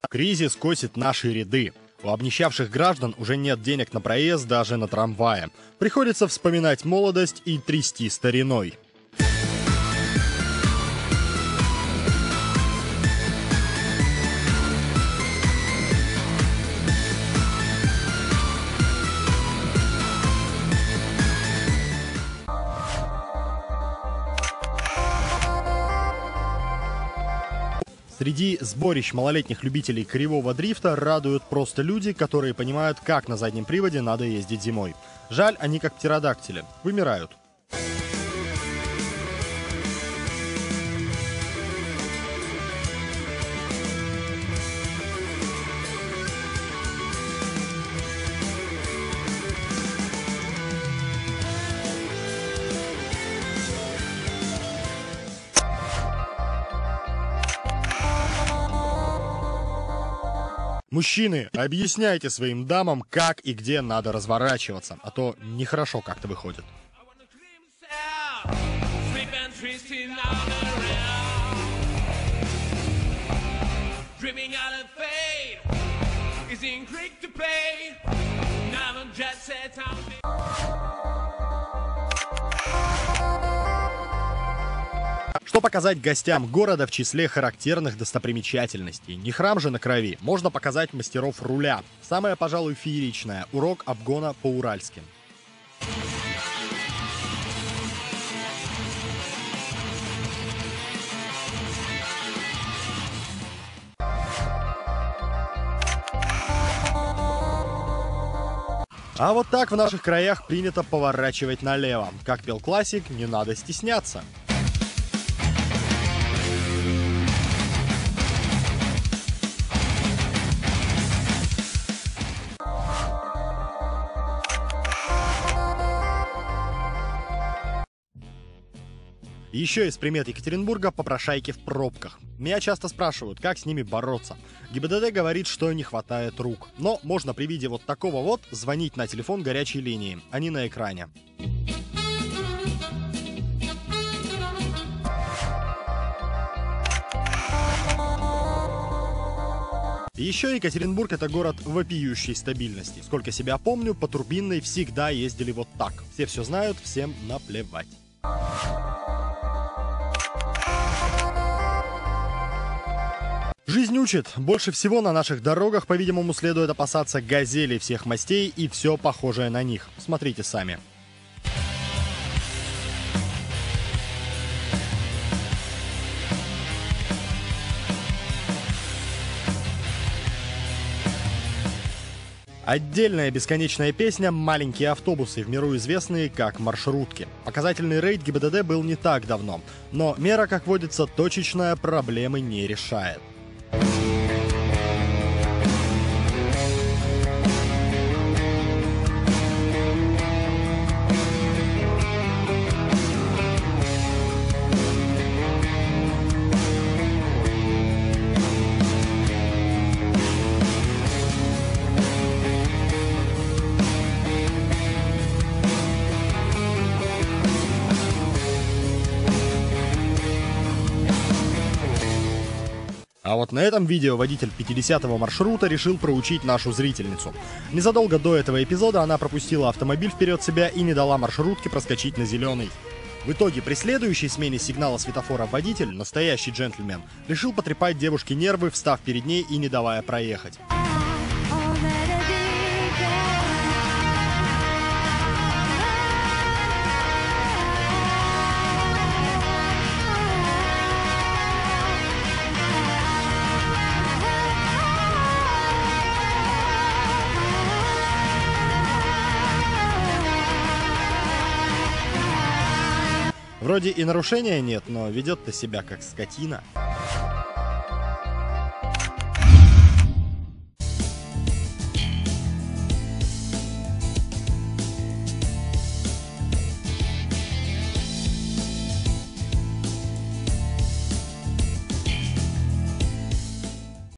Кризис косит наши ряды. У обнищавших граждан уже нет денег на проезд даже на трамвае. Приходится вспоминать молодость и трясти стариной. Среди сборищ малолетних любителей кривого дрифта радуют просто люди, которые понимают, как на заднем приводе надо ездить зимой. Жаль, они как птеродактили, вымирают. Мужчины, объясняйте своим дамам, как и где надо разворачиваться, а то нехорошо как-то выходит. Что показать гостям города в числе характерных достопримечательностей? Не храм же на крови. Можно показать мастеров руля. Самое, пожалуй, фееричное – урок обгона по-уральски. А вот так в наших краях принято поворачивать налево. Как пел классик, не надо стесняться. Еще из примет Екатеринбурга — попрошайки в пробках. Меня часто спрашивают, как с ними бороться. ГИБДД говорит, что не хватает рук. Но можно при виде вот такого вот звонить на телефон горячей линии, а не на экране. Еще Екатеринбург — это город вопиющей стабильности. Сколько себя помню, по Турбинной всегда ездили вот так. Все знают, всем наплевать. Жизнь учит. Больше всего на наших дорогах, по-видимому, следует опасаться газелей всех мастей и все похожее на них. Смотрите сами. Отдельная бесконечная песня «Маленькие автобусы», в миру известные как маршрутки. Показательный рейд ГИБДД был не так давно, но мера, как водится, точечная, проблемы не решает. А вот на этом видео водитель 50-го маршрута решил проучить нашу зрительницу. Незадолго до этого эпизода она пропустила автомобиль вперед себя и не дала маршрутке проскочить на зеленый. В итоге при следующей смене сигнала светофора водитель, настоящий джентльмен, решил потрепать девушке нервы, встав перед ней и не давая проехать. Вроде и нарушения нет, но ведет-то себя как скотина.